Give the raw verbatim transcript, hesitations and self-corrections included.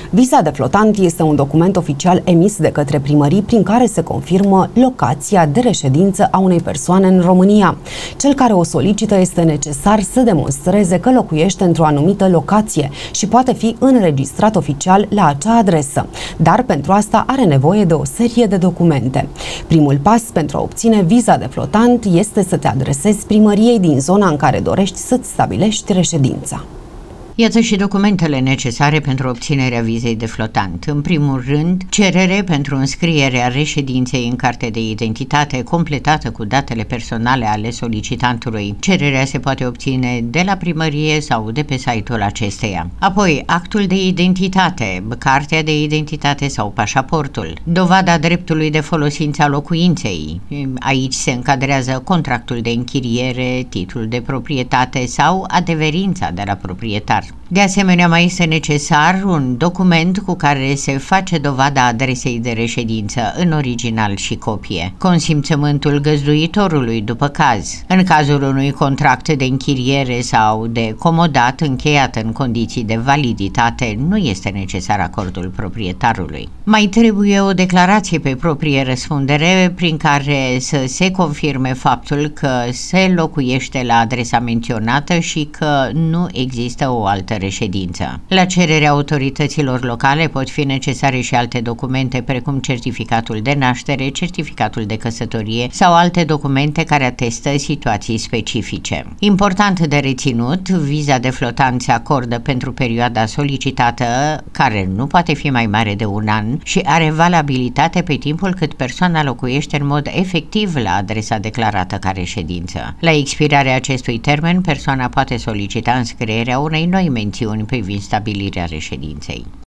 Viza de flotant este un document oficial emis de către primării prin care se confirmă locația de reședință a unei persoane în România. Cel care o solicită este necesar să demonstreze că locuiește într-o anumită locație și poate fi înregistrat oficial la acea adresă, dar pentru asta are nevoie de o serie de documente. Primul pas pentru a obține viza de flotant este să te adresezi primăriei din zona în care dorești să-ți stabilești reședința. Iată și documentele necesare pentru obținerea vizei de flotant. În primul rând, cerere pentru înscrierea reședinței în carte de identitate completată cu datele personale ale solicitantului. Cererea se poate obține de la primărie sau de pe site-ul acesteia. Apoi, actul de identitate, cartea de identitate sau pașaportul, dovada dreptului de folosință a locuinței. Aici se încadrează contractul de închiriere, titlul de proprietate sau adeverința de la proprietar. De asemenea, mai este necesar un document cu care se face dovada adresei de reședință în original și copie, consimțământul găzduitorului după caz. În cazul unui contract de închiriere sau de comodat încheiat în condiții de validitate, nu este necesar acordul proprietarului. Mai trebuie o declarație pe proprie răspundere prin care să se confirme faptul că se locuiește la adresa menționată și că nu există o altă reședință. La cererea autorităților locale pot fi necesare și alte documente precum certificatul de naștere, certificatul de căsătorie sau alte documente care atestă situații specifice. Important de reținut, viza de flotant se acordă pentru perioada solicitată, care nu poate fi mai mare de un an și are valabilitate pe timpul cât persoana locuiește în mod efectiv la adresa declarată ca reședință. La expirarea acestui termen, persoana poate solicita înscrierea unei noi mențiuni privind stabilirea reședinței.